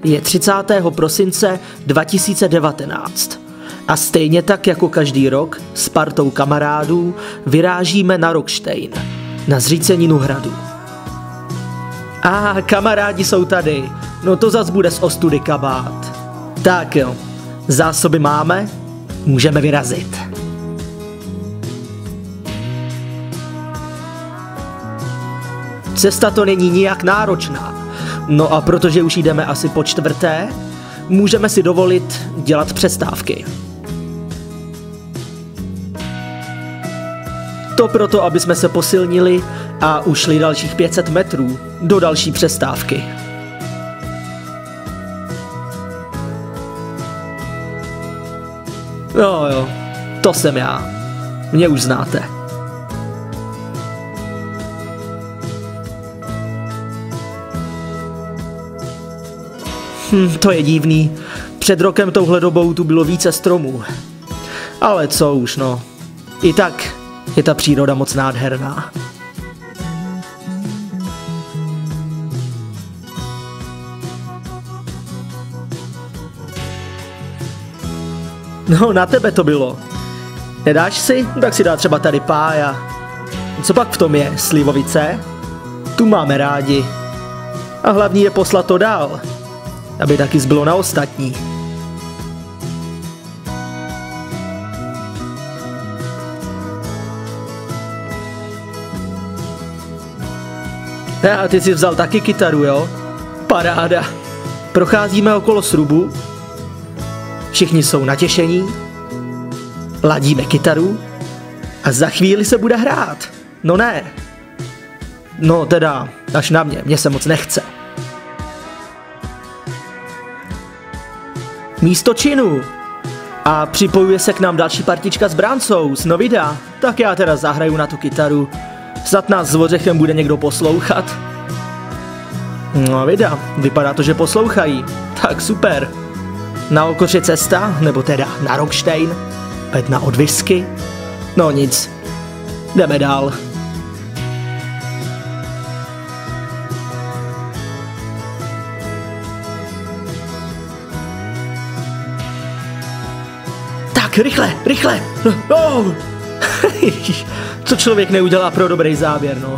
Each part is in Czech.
Je 30. prosince 2019 a stejně tak jako každý rok s partou kamarádů vyrážíme na Rockstein, na zříceninu hradu. Kamarádi jsou tady, no to zas bude z ostudy kabát. Tak jo, zásoby máme, můžeme vyrazit. Cesta to není nijak náročná, no a protože už jdeme asi po čtvrté, můžeme si dovolit dělat přestávky. To proto, aby jsme se posilnili a ušli dalších 500 metrů do další přestávky. Jo, to jsem já. Mě už znáte. To je divný. Před rokem touhle dobou tu bylo více stromů. Ale co už, no. I tak je ta příroda moc nádherná. No, na tebe to bylo. Nedáš si? Tak si dá třeba tady pája. Co pak v tom je? Slivovice? Tu máme rádi. A hlavní je poslat to dál, aby taky zbylo na ostatní. A ty jsi vzal taky kytaru, jo? Paráda. Procházíme okolo srubu. Všichni jsou natěšení. Ladíme kytaru. A za chvíli se bude hrát. No ne. No teda, až na mě se moc nechce. Místo činu. A připojuje se k nám další partička s Brancou, z Novida. Tak já teda zahraju na tu kytaru. Snad nás s Vořechem bude někdo poslouchat. No vida, vypadá to, že poslouchají. Tak super. Na Okoře cesta, nebo teda na Rockstein. Bedna od whisky. No nic. Jdeme dál. Tak, rychle. Oh. Co člověk neudělá pro dobrý záběr, no.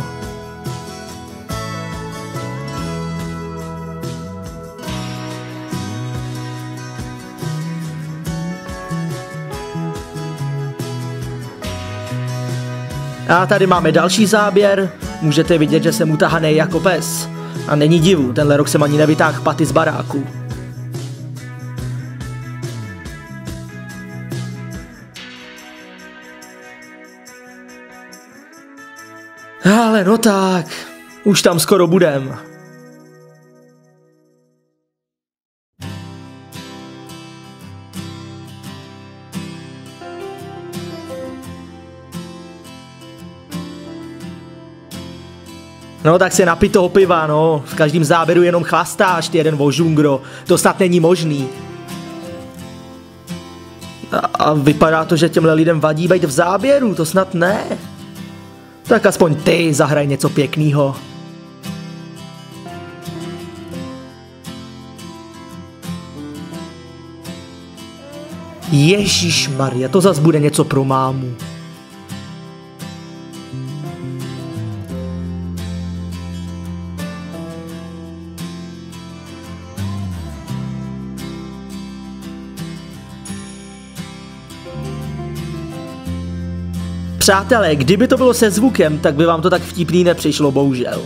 A tady máme další záběr. Můžete vidět, že jsem utahanej jako pes. A není divu, tenhle rok jsem ani nevytáhl paty z baráku. Ale no tak, už tam skoro budem. No tak se napij toho piva, no. V každém záběru jenom chlastáš, ty jeden vožungro. To snad není možný. A vypadá to, že těmhle lidem vadí být v záběru, to snad ne. Tak aspoň ty zahraj něco pěknýho. Ježišmarja, to zas bude něco pro mámu. Přátelé, kdyby to bylo se zvukem, tak by vám to tak vtipný nepřišlo, bohužel.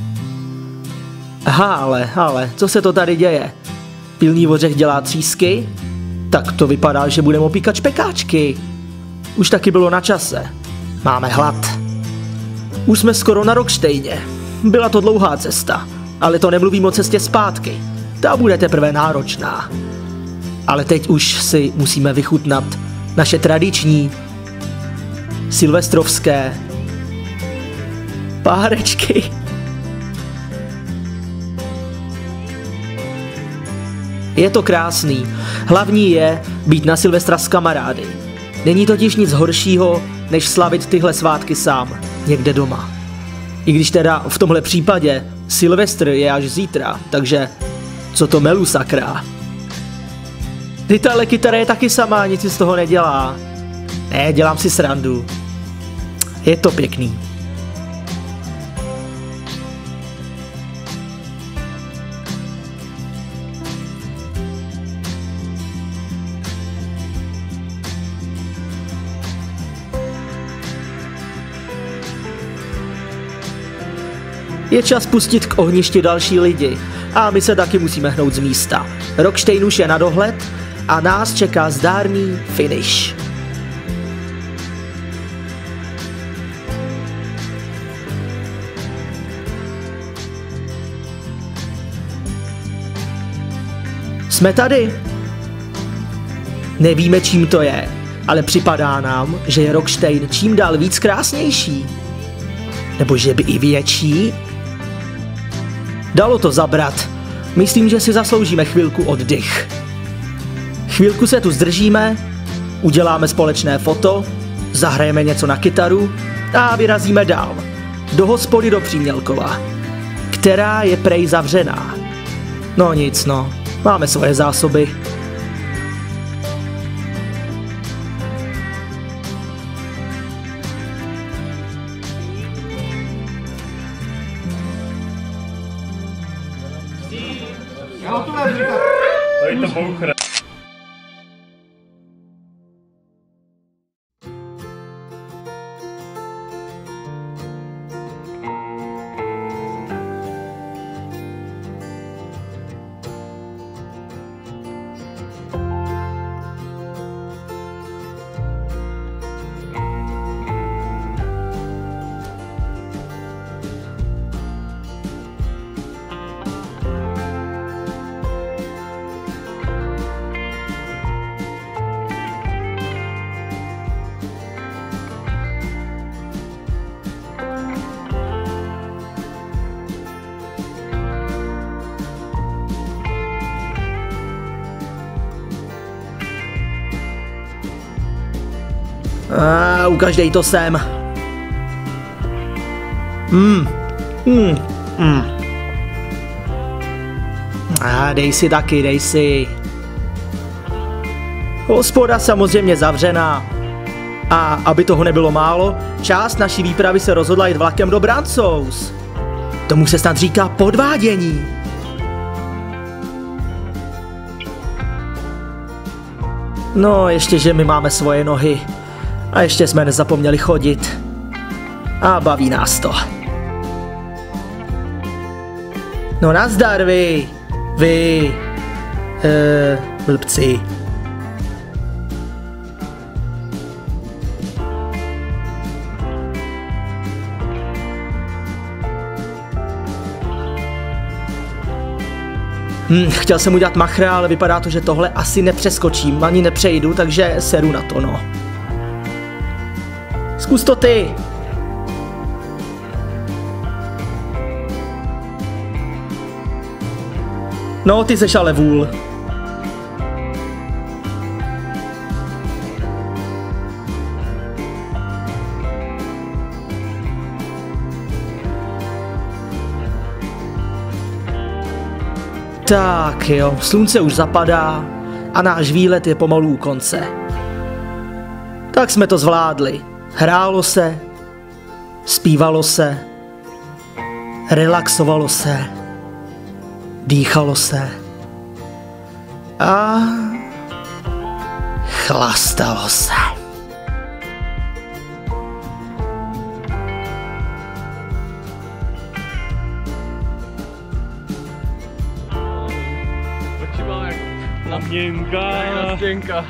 Aha, ale, co se to tady děje? Pilný Vořech dělá třísky? Tak to vypadá, že budeme opíkat špekáčky. Už taky bylo na čase. Máme hlad. Už jsme skoro na Rocksteině. Byla to dlouhá cesta, ale to nemluvím o cestě zpátky. Ta bude teprve náročná. Ale teď už si musíme vychutnat naše tradiční silvestrovské párečky. Je to krásný. Hlavní je být na Silvestra s kamarády. Není totiž nic horšího, než slavit tyhle svátky sám, někde doma. I když teda v tomhle případě Silvestr je až zítra, takže Co to melu, sakra? Ty tahle kytara je taky sama, nic si z toho nedělá. Ne, dělám si srandu. Je to pěkný. Je čas pustit k ohništi další lidi a my se taky musíme hnout z místa. Rockstein už je na dohled a nás čeká zdárný finish. Jsme tady. Nevíme, čím to je, ale připadá nám, že je Rockstein čím dál víc krásnější. Nebo že by i větší? Dalo to zabrat. Myslím, že si zasloužíme chvilku oddych. Chvilku se tu zdržíme, uděláme společné foto, zahrajeme něco na kytaru a vyrazíme dál. Do hospody do Přímělkova, která je prej zavřená. No nic no, máme svoje zásoby. Tady to bouchne. Ukaždej to sem. Dej si taky, dej si. Hospoda samozřejmě zavřená. A aby toho nebylo málo, část naší výpravy se rozhodla jít vlakem do Brancouz. Tomu se snad říká podvádění. No, ještě, že my máme svoje nohy. A ještě jsme nezapomněli chodit. A baví nás to. No nazdar vy. Blbci. Chtěl jsem udělat machra, ale vypadá to, že tohle asi nepřeskočím, ani nepřejdu, takže seru na to, no. Zkus to ty. No, ty seš ale vůl. Tak jo, slunce už zapadá a náš výlet je pomalu u konce. Tak jsme to zvládli. Hrálo se, zpívalo se, relaxovalo se, dýchalo se a chlastalo se. Nastěnka.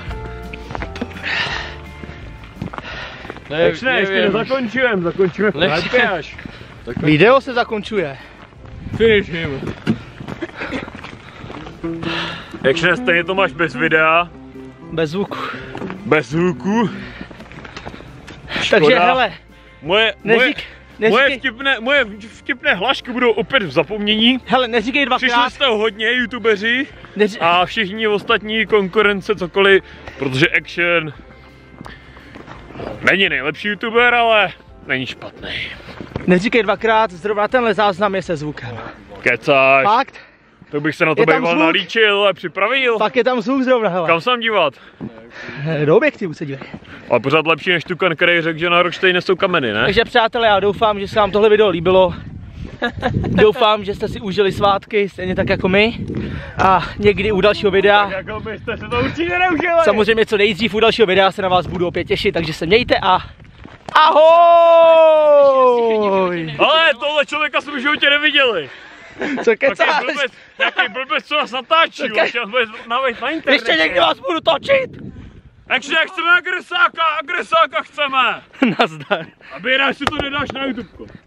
Ještě nezakončujeme v až. Video se zakončuje. Finish him. Jakže stejně to máš bez videa. Bez zvuku. Bez zvuku. Škoda. Takže hele, moje vtipné hlášky budou opět v zapomnění. Hele, neříkej dvakrát. Přišli jste hodně youtubeři a všichni ostatní konkurence cokoliv, protože Action není nejlepší youtuber, ale není špatný. Neříkej dvakrát, zrovna tenhle záznam je se zvukem. Kecáš. Fakt? To bych se na to býval nalíčil a připravil. Pak je tam zvuk zrovna, hele. Kam se mám dívat? Do objektivu se dívej. Ale pořád lepší než Tukan, který řekl, že na Rockštejně jsou kameny, ne? Takže přátelé, já doufám, že se vám tohle video líbilo. Doufám, že jste si užili svátky, stejně tak jako my. A někdy u dalšího videa. Tak jako byste se to určitě neužili. Samozřejmě co nejdřív u dalšího videa se na vás budu opět těšit, takže se mějte a ahoj! Ale tohle člověka jsme v životě neviděli. Co kecáš? Jaký blbec, co nás natáčí, na internetu. Ještě někdy vás budu točit! Takže jak chceme agresáka chceme. Nazdar. A běráš si to nedáš na YouTube.